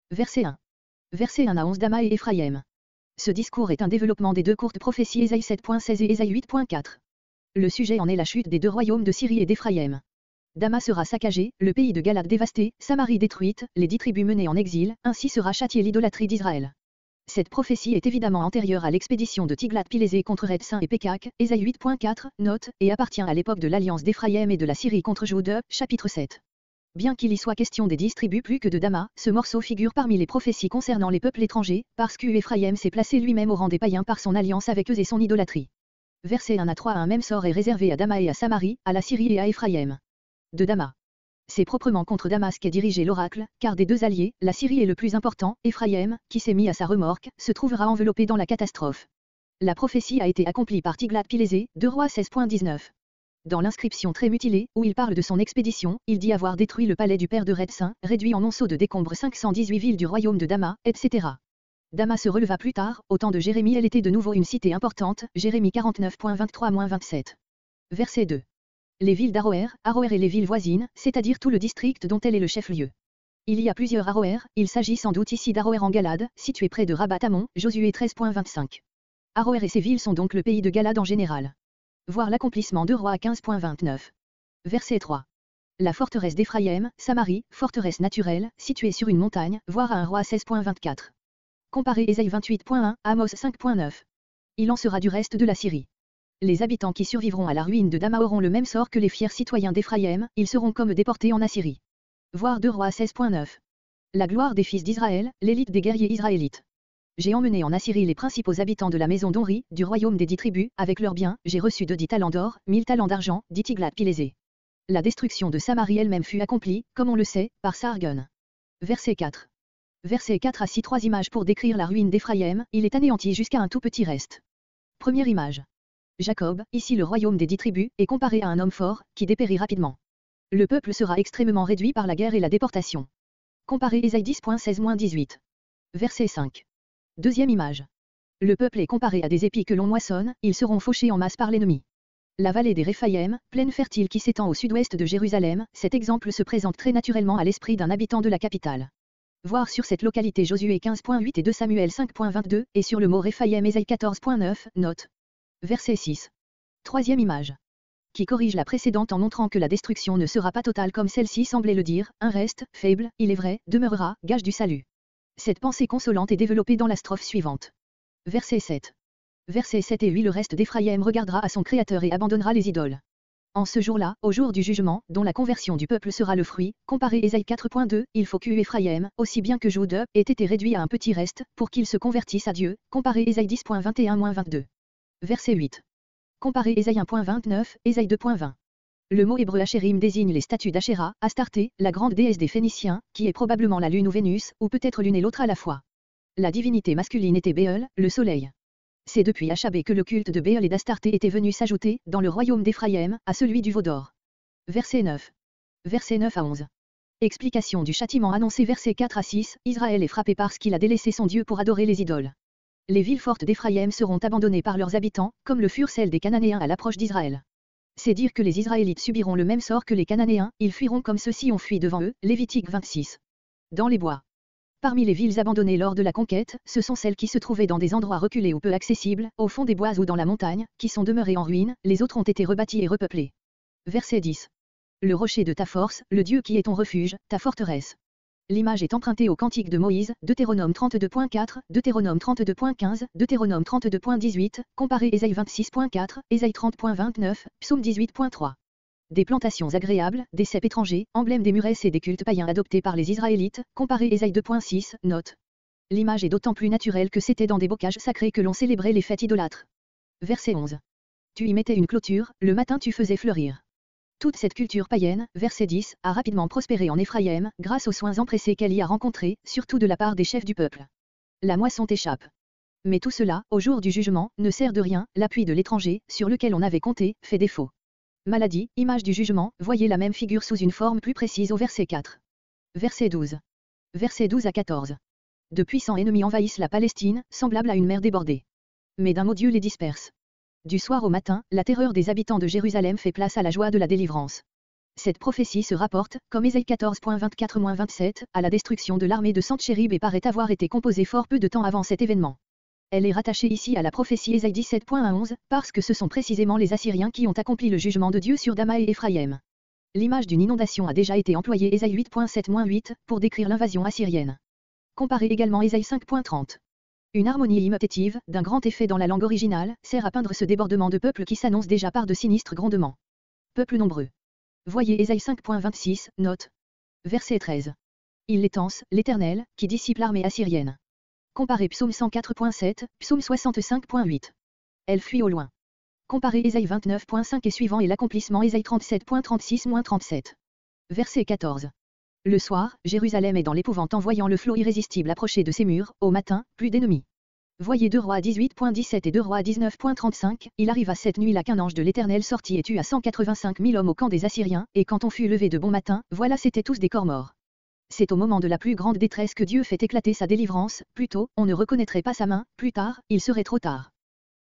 Verset 1. Verset 1 à 11 Dama et Éphraïm. Ce discours est un développement des deux courtes prophéties Ésaïe 7.16 et Ésaïe 8.4. Le sujet en est la chute des deux royaumes de Syrie et d'Éphraïm. Dama sera saccagé, le pays de Galade dévasté, Samarie détruite, les 10 tribus menées en exil, ainsi sera châtiée l'idolâtrie d'Israël. Cette prophétie est évidemment antérieure à l'expédition de Tiglath-Pilésé contre Rétsin et Pékak, Ésaïe 8.4, note, et appartient à l'époque de l'alliance d'Éphraïm et de la Syrie contre Juda, chapitre 7. Bien qu'il y soit question des 10 tribus plus que de Dama, ce morceau figure parmi les prophéties concernant les peuples étrangers, parce qu'Éphraïm s'est placé lui-même au rang des païens par son alliance avec eux et son idolâtrie. Verset 1 à 3 un même sort est réservé à Dama et à Samarie, à la Syrie et à Éphraïm. De Dama. C'est proprement contre Damas qu'est dirigé l'oracle, car des deux alliés, la Syrie est le plus important, Éphraïm, qui s'est mis à sa remorque, se trouvera enveloppé dans la catastrophe. La prophétie a été accomplie par Tiglath-Pilésé, 2 Rois 16.19. Dans l'inscription très mutilée, où il parle de son expédition, il dit avoir détruit le palais du père de Rétsin, réduit en monceau de décombres 518 villes du royaume de Dama, etc. Dama se releva plus tard, au temps de Jérémie elle était de nouveau une cité importante, Jérémie 49.23-27. Verset 2. Les villes d'Aroër, Aroër et les villes voisines, c'est-à-dire tout le district dont elle est le chef-lieu. Il y a plusieurs Aroër, il s'agit sans doute ici d'Aroër en Galade, situé près de Rabat-Amon, Josué 13.25. Aroër et ses villes sont donc le pays de Galade en général. Voir l'accomplissement de Rois 15.29. Verset 3. La forteresse d'Éphraïm, Samarie, forteresse naturelle, située sur une montagne, voir à 1 Roi 16.24. Comparez Ésaïe 28.1, Amos 5.9. Il en sera du reste de la Syrie. Les habitants qui survivront à la ruine de Dama auront le même sort que les fiers citoyens d'Éphraïm, ils seront comme déportés en Assyrie. Voir 2 Rois 16.9. La gloire des fils d'Israël, l'élite des guerriers israélites. J'ai emmené en Assyrie les principaux habitants de la maison d'Omri, du royaume des 10 tribus, avec leurs biens, j'ai reçu de 10 talents d'or, 1000 talents d'argent, dit Tiglath-Pilésé. La destruction de Samarie elle-même fut accomplie, comme on le sait, par Sargon. Verset 4. Verset 4 à 6 3 images pour décrire la ruine d'Éphraïm, il est anéanti jusqu'à un tout petit reste. Première image. Jacob, ici le royaume des 10 tribus, est comparé à un homme fort, qui dépérit rapidement. Le peuple sera extrêmement réduit par la guerre et la déportation. Comparez Ésaïe 10.16-18. Verset 5. Deuxième image. Le peuple est comparé à des épis que l'on moissonne, ils seront fauchés en masse par l'ennemi. La vallée des Réphaïm, plaine fertile qui s'étend au sud-ouest de Jérusalem, cet exemple se présente très naturellement à l'esprit d'un habitant de la capitale. Voir sur cette localité Josué 15.8 et 2 Samuel 5.22, et sur le mot Réphaïm Ésaïe 14.9, note. Verset 6. Troisième image. Qui corrige la précédente en montrant que la destruction ne sera pas totale comme celle-ci semblait le dire, un reste, faible, il est vrai, demeurera, gage du salut. Cette pensée consolante est développée dans la strophe suivante. Verset 7. Verset 7 et 8 le reste d'Éphraïm regardera à son Créateur et abandonnera les idoles. En ce jour-là, au jour du jugement, dont la conversion du peuple sera le fruit, comparez Ésaïe 4.2, il faut qu'Éphraïm, aussi bien que Juda, ait été réduit à un petit reste, pour qu'il se convertisse à Dieu, comparez Ésaïe 10.21-22. Verset 8. Comparez Ésaïe 1.29, Ésaïe 2.20. Le mot hébreu Achérim désigne les statues d'Achéra, Astarté, la grande déesse des Phéniciens, qui est probablement la lune ou Vénus, ou peut-être l'une et l'autre à la fois. La divinité masculine était Béel, le soleil. C'est depuis Achabé que le culte de Béel et d'Astarté était venu s'ajouter, dans le royaume d'Éphraïm, à celui du veau d'or. Verset 9. Verset 9 à 11. Explication du châtiment annoncé verset 4 à 6, Israël est frappé parce qu'il a délaissé son Dieu pour adorer les idoles. Les villes fortes d'Éphraïm seront abandonnées par leurs habitants, comme le furent celles des Cananéens à l'approche d'Israël. C'est dire que les Israélites subiront le même sort que les Cananéens, ils fuiront comme ceux-ci ont fui devant eux, Lévitique 26. Dans les bois. Parmi les villes abandonnées lors de la conquête, ce sont celles qui se trouvaient dans des endroits reculés ou peu accessibles, au fond des bois ou dans la montagne, qui sont demeurées en ruine, les autres ont été rebâties et repeuplées. Verset 10. Le rocher de ta force, le Dieu qui est ton refuge, ta forteresse. L'image est empruntée au cantique de Moïse, Deutéronome 32.4, Deutéronome 32.15, Deutéronome 32.18, comparez Ésaïe 26.4, Ésaïe 30.29, Psaume 18.3. Des plantations agréables, des ceps étrangers, emblèmes des muresses et des cultes païens adoptés par les Israélites, comparez Ésaïe 2.6, note. L'image est d'autant plus naturelle que c'était dans des bocages sacrés que l'on célébrait les fêtes idolâtres. Verset 11. Tu y mettais une clôture, le matin tu faisais fleurir. Toute cette culture païenne, verset 10, a rapidement prospéré en Éphraïm, grâce aux soins empressés qu'elle y a rencontrés, surtout de la part des chefs du peuple. La moisson t'échappe. Mais tout cela, au jour du jugement, ne sert de rien, l'appui de l'étranger, sur lequel on avait compté, fait défaut. Maladie, image du jugement, voyez la même figure sous une forme plus précise au verset 4. Verset 12. Verset 12 à 14. De puissants ennemis envahissent la Palestine, semblable à une mer débordée. Mais d'un mot Dieu les disperse. Du soir au matin, la terreur des habitants de Jérusalem fait place à la joie de la délivrance. Cette prophétie se rapporte, comme Ésaïe 14.24-27, à la destruction de l'armée de Sentchérib et paraît avoir été composée fort peu de temps avant cet événement. Elle est rattachée ici à la prophétie Ésaïe 17.11, parce que ce sont précisément les Assyriens qui ont accompli le jugement de Dieu sur Dama et Éphraïm. L'image d'une inondation a déjà été employée Ésaïe 8.7-8 pour décrire l'invasion assyrienne. Comparez également Ésaïe 5.30. Une harmonie imitative, d'un grand effet dans la langue originale, sert à peindre ce débordement de peuple qui s'annonce déjà par de sinistres grondements. Peuple nombreux. Voyez Ésaïe 5.26, note. Verset 13. Il l'étance, l'Éternel, qui dissipe l'armée assyrienne. Comparez Psaume 104.7, Psaume 65.8. Elle fuit au loin. Comparez Ésaïe 29.5 et suivant et l'accomplissement Ésaïe 37.36-37. Verset 14. Le soir, Jérusalem est dans l'épouvante en voyant le flot irrésistible approcher de ses murs, au matin, plus d'ennemis. Voyez 2 Rois 18.17 et 2 Rois 19.35, il arriva cette nuit là qu'un ange de l'Éternel sortit et tua 185 000 hommes au camp des Assyriens, et quand on fut levé de bon matin, voilà c'étaient tous des corps morts. C'est au moment de la plus grande détresse que Dieu fait éclater sa délivrance, plus tôt, on ne reconnaîtrait pas sa main, plus tard, il serait trop tard.